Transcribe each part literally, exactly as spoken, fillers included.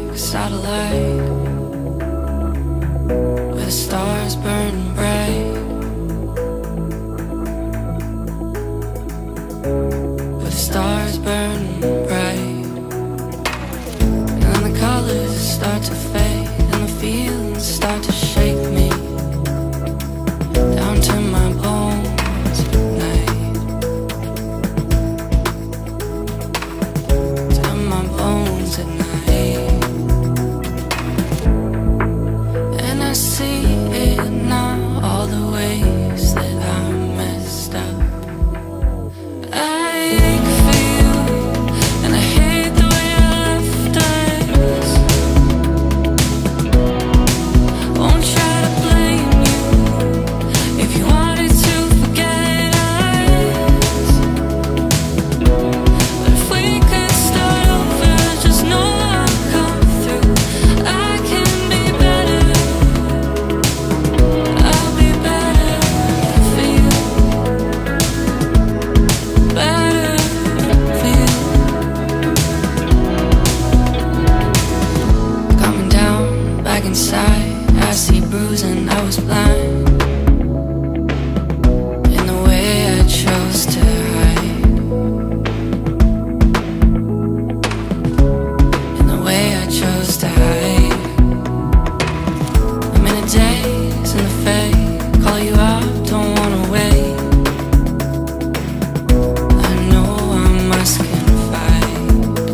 satellite where the stars burn bright, where the stars burn bright. And then the colors start to fade and the feelings start to shake me down to my bones at night, to my bones at night. And I see it now, all the ways that I messed up. I ache for you, and I hate the way you left us. Won't try to blame you if you wanted to forget us. But if we could start over, just know I'll come through. I can be better, I'll be better for you, better for you. Coming down, back inside, I see bruising, I was blind in the way I chose to hide, in the way I chose to hide. I'm in a daze, in the fade, call you out, don't wanna wait. I know I must confide,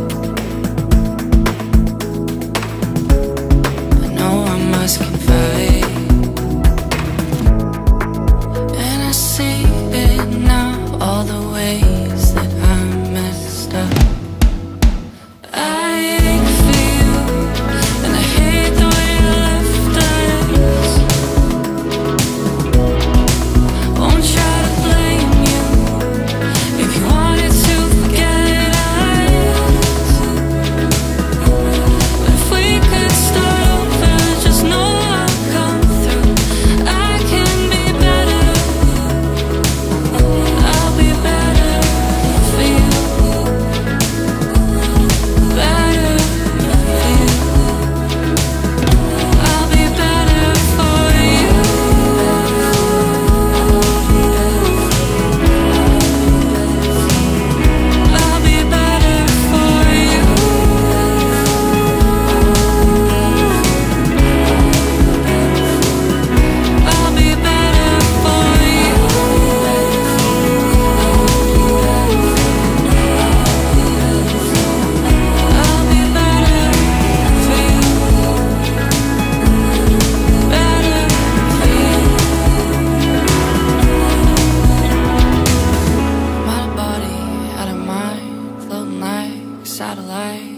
I know I must confide. And I see it now, all the ways that I messed up. I ache for you, and I hate the way you left us. Won't try to blame you if you wanted to forget us. But if we could start over, just know I'll come through. I can be better, I'll be better for you, better for you. I'll be better for you, I'll be better for you. I'll be better for you. I'll be better for you, better for you. I'm out of body, out of mind, floating like a satellite